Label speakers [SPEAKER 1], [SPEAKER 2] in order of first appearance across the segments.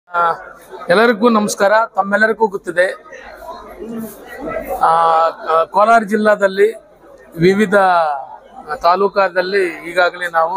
[SPEAKER 1] ಎಲ್ಲರಿಗೂ ನಮಸ್ಕಾರ. ತಮ್ಮೆಲ್ಲರಿಗೂ ಗೊತ್ತಿದೆ, ಕೋಲಾರ ಜಿಲ್ಲಾದಲ್ಲಿ ವಿವಿಧ ತಾಲೂಕಾದಲ್ಲಿ ಈಗಾಗಲೇ ನಾವು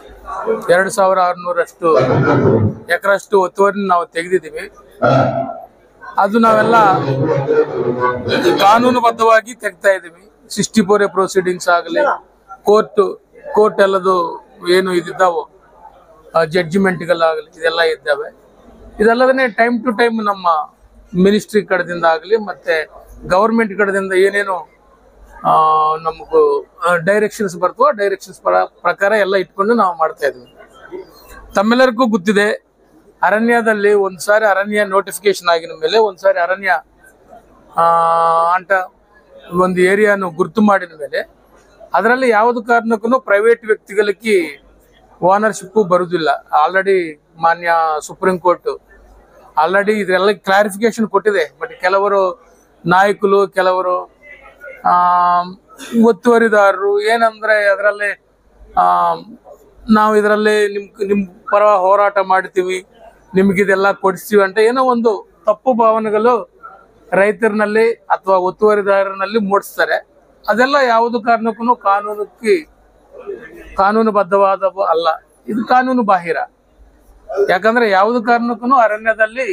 [SPEAKER 1] 2600 ಎಕರೆಷ್ಟು ಒತ್ತುವರಿ ನಾವು ತೆಗೆದಿದ್ದೀವಿ. ಅದು ನಾವೆಲ್ಲ ಕಾನೂನುಬದ್ಧವಾಗಿ ತೆಗ್ತಾ ಇದ್ದೀವಿ. 64A ಪ್ರೊಸೀಡಿಂಗ್ಸ್ ಆಗಲಿ, ಕೋರ್ಟ್ ಎಲ್ಲದು ಏನು ಇದಿದ್ದಾವೋ ಜಡ್ಜಿಮೆಂಟ್ಗಳಾಗಲಿ ಇದೆಲ್ಲ ಇದ್ದಾವೆ. ಇದಲ್ಲದೇ ಟೈಮ್ ಟು ಟೈಮ್ ನಮ್ಮ ಮಿನಿಸ್ಟ್ರಿ ಕಡೆದಿಂದ ಆಗಲಿ ಮತ್ತೆ ಗವರ್ಮೆಂಟ್ ಕಡೆದಿಂದ ಏನೇನು ನಮಗೂ ಡೈರೆಕ್ಷನ್ಸ್ ಬರ್ತವೋ ಡೈರೆಕ್ಷನ್ಸ್ ಪ್ರಕಾರ ಎಲ್ಲ ಇಟ್ಕೊಂಡು ನಾವು ಮಾಡ್ತಾ ಇದ್ವಿ. ತಮ್ಮೆಲ್ಲರಿಗೂ ಗೊತ್ತಿದೆ, ಅರಣ್ಯದಲ್ಲಿ ಒಂದ್ಸಾರಿ ಅರಣ್ಯ ನೋಟಿಫಿಕೇಶನ್ ಆಗಿನ ಮೇಲೆ ಒಂದ್ಸಾರಿ ಅರಣ್ಯ ಅಂತ ಒಂದು ಏರಿಯಾನು ಗುರುತು ಮಾಡಿದ ಮೇಲೆ ಅದರಲ್ಲಿ ಯಾವುದು ಕಾರಣಕ್ಕೂ ಪ್ರೈವೇಟ್ ವ್ಯಕ್ತಿಗಳಿಗೆ ಓನರ್ಶಿಪ್ ಬರುವುದಿಲ್ಲ. ಆಲ್ರೆಡಿ ಮಾನ್ಯ ಸುಪ್ರೀಂ ಕೋರ್ಟ್ ಆಲ್ರೆಡಿ ಇದೆಲ್ಲ ಕ್ಲಾರಿಫಿಕೇಶನ್ ಕೊಟ್ಟಿದೆ. ಬಟ್ ಕೆಲವರು ನಾಯಕರು, ಕೆಲವರು ಒತ್ತುವರಿದಾರರು ಏನಂದ್ರೆ ಅದರಲ್ಲಿ ನಾವು ಇದರಲ್ಲಿ ನಿಮ್ ಪರ ಹೋರಾಟ ಮಾಡ್ತೀವಿ, ನಿಮ್ಗಿದೆಲ್ಲ ಕೊಡಿಸ್ತೀವಿ ಅಂತ ಏನೋ ಒಂದು ತಪ್ಪು ಭಾವನೆಗಳು ರೈತರಿನಲ್ಲಿ ಅಥವಾ ಒತ್ತುವರಿದಾರರಲ್ಲಿ ಮೂಡಿಸ್ತಾರೆ. ಅದೆಲ್ಲ ಯಾವುದು ಕಾರಣಕ್ಕೂ ಕಾನೂನುಬದ್ಧವಾದ ಅಲ್ಲ, ಇದು ಕಾನೂನು ಬಾಹಿರ. ಯಾಕಂದ್ರೆ ಯಾವುದು ಕಾರಣಕ್ಕೂ ಅರಣ್ಯದಲ್ಲಿ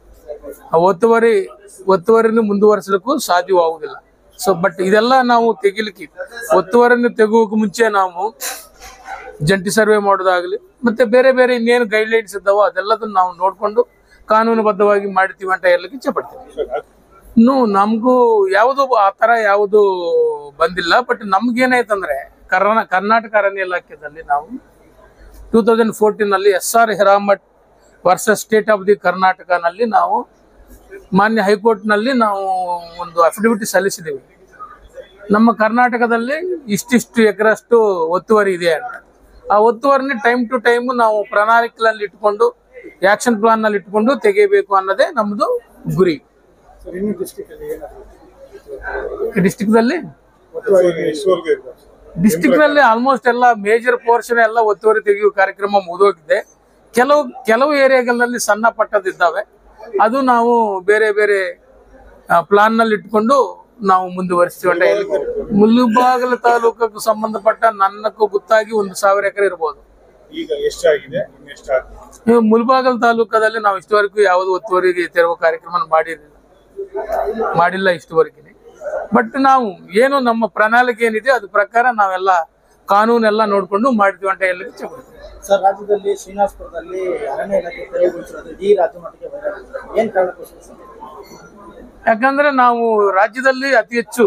[SPEAKER 1] ಒತ್ತುವರಿನ ಮುಂದುವರಿಸಲಿಕ್ಕೂ ಸಾಧ್ಯವಾಗುವುದಿಲ್ಲ. ಸೊ ಬಟ್ ಇದೆಲ್ಲ ನಾವು ತೆಗಿಲಿಕ್ಕೆ ಒತ್ತುವರಿಯನ್ನು ತೆಗುವಕ್ಕೆ ಮುಂಚೆ ನಾವು ಜಂಟಿ ಸರ್ವೆ ಮಾಡೋದಾಗಲಿ ಮತ್ತೆ ಬೇರೆ ಬೇರೆ ಇನ್ನೇನು ಗೈಡ್ಲೈನ್ಸ್ ಇದ್ದಾವೋ ಅದೆಲ್ಲದನ್ನು ನಾವು ನೋಡ್ಕೊಂಡು ಕಾನೂನುಬದ್ಧವಾಗಿ ಮಾಡ್ತೀವಿ ಅಂತ ಹೇಳಲಿಕ್ಕೆ ಇಚ್ಛೆ ಪಡ್ತೀವಿ. ಇನ್ನು ನಮಗೂ ಯಾವುದು ಆ ಥರ ಯಾವುದು ಬಂದಿಲ್ಲ. ಬಟ್ ನಮ್ಗೇನಾಯ್ತಂದ್ರೆ ಕರ್ನಾಟಕ ಅರಣ್ಯ ಇಲಾಖೆಯಲ್ಲಿ ನಾವು 2014 SR Hiremath versus state of the ಕರ್ನಾಟಕನಲ್ಲಿ ನಾವು ಮಾನ್ಯ ಹೈಕೋರ್ಟ್ನಲ್ಲಿ ನಾವು ಒಂದು ಅಫಿಡವಿಟ್ ಸಲ್ಲಿಸಿದ್ದೀವಿ. ನಮ್ಮ ಕರ್ನಾಟಕದಲ್ಲಿ ಇಷ್ಟಿಷ್ಟು ಎಕರೆಷ್ಟು ಒತ್ತುವರಿ ಇದೆ ಅಂತ. ಆ ಒತ್ತುವರಿನ ಟೈಮ್ ಟು ಟೈಮ್ ನಾವು ಪ್ರಣಾಳಿಕೆಯಲ್ಲಿ ಇಟ್ಕೊಂಡು ಆಕ್ಷನ್ ಪ್ಲಾನ್ ನಲ್ಲಿ ಇಟ್ಕೊಂಡು ತೆಗೆಯಬೇಕು ಅನ್ನೋದೇ ನಮ್ದು ಗುರಿ. ಡಿಸ್ಟಿಕ್ ನಲ್ಲಿ ಆಲ್ಮೋಸ್ಟ್ ಎಲ್ಲ ಮೇಜರ್ ಪೋರ್ಷನ್ ಎಲ್ಲ ಒತ್ತುವರಿ ತೆಗೆಯುವ ಕಾರ್ಯಕ್ರಮ ಮುಗಿದೋಗಿದೆ. ಕೆಲವು ಏರಿಯಾಗಳಲ್ಲಿ ಸಣ್ಣ ಪಟ್ಟದಿದ್ದಾವೆ, ಅದು ನಾವು ಬೇರೆ ಬೇರೆ ಪ್ಲಾನ್ ನಲ್ಲಿ ಇಟ್ಕೊಂಡು ನಾವು ಮುಂದುವರಿಸ್ತೀವಿ ಅಂತ ಹೇಳಿ. ಮುಳಬಾಗಿಲು ತಾಲೂಕಕ್ಕೆ ಸಂಬಂಧಪಟ್ಟ ನನ್ನಕ್ಕೂ ಗೊತ್ತಾಗಿ 1000 ಎಕರೆ ಇರ್ಬೋದು. ಮುಳಬಾಗಿಲು ತಾಲೂಕದಲ್ಲಿ ನಾವು ಇಷ್ಟವರೆಗೂ ಯಾವುದು ಒತ್ತುವರಿಗೆ ತೆರವು ಕಾರ್ಯಕ್ರಮ ಮಾಡಿಲ್ಲ ಇಷ್ಟವರೆಗೆ. ಬಟ್ ನಾವು ಏನು ನಮ್ಮ ಪ್ರಣಾಳಿಕೆ ಏನಿದೆ ಅದ್ರ ಪ್ರಕಾರ ನಾವೆಲ್ಲ ಕಾನೂನೆಲ್ಲ ನೋಡ್ಕೊಂಡು ಮಾಡ್ತೀವಿ ಅಂತ ಹೇಳಿ ಇಚ್ಛೆ ಪಡ್ತೀವಿ.
[SPEAKER 2] ಸರ್, ರಾಜ್ಯದಲ್ಲಿ ಶ್ರೀನಿವಾಸಪುರದಲ್ಲಿ ಅರಣ್ಯ ಇಲಾಖೆ ತೆರವುಗೊಳಿಸಿರೋದು ಈ ರಾಜ್ಯ ಮಟ್ಟಿಗೆ ಏನ್ ಕಾರಣಕ್ಕೋಸ್ಕರ?
[SPEAKER 1] ಯಾಕಂದ್ರೆ ನಾವು ರಾಜ್ಯದಲ್ಲಿ ಅತಿ ಹೆಚ್ಚು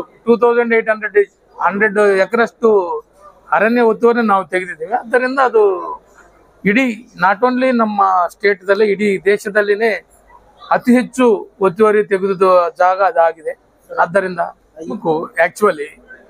[SPEAKER 1] 2800 ಎಕರೆಷ್ಟು ಅರಣ್ಯ ಒತ್ತುವರಿ ನಾವು ತೆಗೆದಿದ್ದೇವೆ. ಆದ್ದರಿಂದ ಅದು ಇಡೀ ನಾಟ್ ಓನ್ಲಿ ನಮ್ಮ ಸ್ಟೇಟ್ದಲ್ಲಿ ಇಡೀ ದೇಶದಲ್ಲಿನೇ ಅತಿ ಹೆಚ್ಚು ಒತ್ತುವರಿ ತೆಗೆದ ಜಾಗ ಅದಾಗಿದೆ. ಆದ್ದರಿಂದ ಆಕ್ಚುಲಿ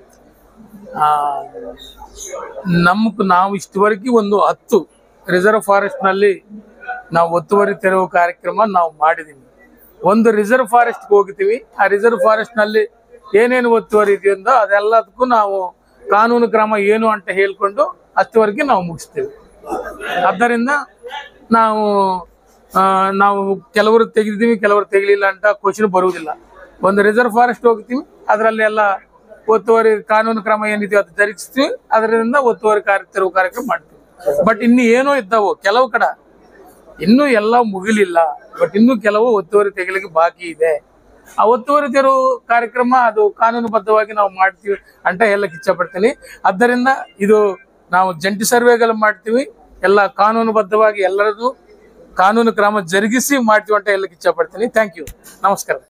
[SPEAKER 1] ನಾವು ಇಷ್ಟವರೆಗೆ ಒಂದು 10 ರಿಸರ್ವ್ ಫಾರೆಸ್ಟ್ ನಲ್ಲಿ ನಾವು ಒತ್ತುವರಿ ತೆರವು ಕಾರ್ಯಕ್ರಮ ನಾವು ಮಾಡಿದೀವಿ. ಒಂದು ರಿಸರ್ವ್ ಫಾರೆಸ್ಟ್ ಹೋಗ್ತೀವಿ, ಆ ರಿಸರ್ವ್ ಫಾರೆಸ್ಟ್ ನಲ್ಲಿ ಏನೇನು ಒತ್ತುವರಿ ಇದೆಯೋ ಅದೆಲ್ಲದಕ್ಕೂ ನಾವು ಕಾನೂನು ಕ್ರಮ ಏನು ಅಂತ ಹೇಳ್ಕೊಂಡು ಅಷ್ಟವರೆಗೆ ನಾವು ಮುಗಿಸ್ತೀವಿ. ಆದ್ದರಿಂದ ನಾವು ಕೆಲವರು ತೆಗೆದಿದ್ದೀವಿ, ಕೆಲವರು ತೆಗಲಿಲ್ಲ ಅಂತ ಕ್ವಶನ್ ಬರುವುದಿಲ್ಲ. ಒಂದು ರಿಸರ್ವ್ ಫಾರೆಸ್ಟ್ ಹೋಗ್ತೀವಿ, ಅದರಲ್ಲಿ ಎಲ್ಲ ಒತ್ತುವರಿ ಕಾನೂನು ಕ್ರಮ ಏನಿದೆಯೋ ಅದು ಜರುಗಿಸ್ತೀವಿ, ಅದರಿಂದ ಒತ್ತುವರಿ ತೆರವು ಕಾರ್ಯಕ್ರಮ ಮಾಡ್ತೀವಿ. ಬಟ್ ಇನ್ನು ಏನೋ ಇದ್ದಾವೋ ಕೆಲವು ಕಡೆ ಇನ್ನೂ ಎಲ್ಲ ಮುಗಿಲಿಲ್ಲ, ಬಟ್ ಇನ್ನೂ ಕೆಲವು ಒತ್ತುವರಿ ತೆಗಿಲಿಕ್ಕೆ ಬಾಕಿ ಇದೆ. ಆ ಒತ್ತುವರಿ ತೆರವು ಕಾರ್ಯಕ್ರಮ ಅದು ಕಾನೂನುಬದ್ಧವಾಗಿ ನಾವು ಮಾಡ್ತೀವಿ ಅಂತ ಹೇಳಕ್ ಇಚ್ಛೆ ಪಡ್ತೀನಿ. ಆದ್ದರಿಂದ ಇದು ನಾವು ಜಂಟಿ ಸರ್ವೆಗಳು ಮಾಡ್ತೀವಿ, ಎಲ್ಲ ಕಾನೂನುಬದ್ಧವಾಗಿ ಎಲ್ಲರದು ಕಾನೂನು ಕ್ರಮ ಜರುಗಿಸಿ ಮಾಡ್ತೀವಿ ಅಂತ ಹೇಳಕ್ ಇಚ್ಛೆ ಪಡ್ತೀನಿ. ಥ್ಯಾಂಕ್ ಯು, ನಮಸ್ಕಾರ.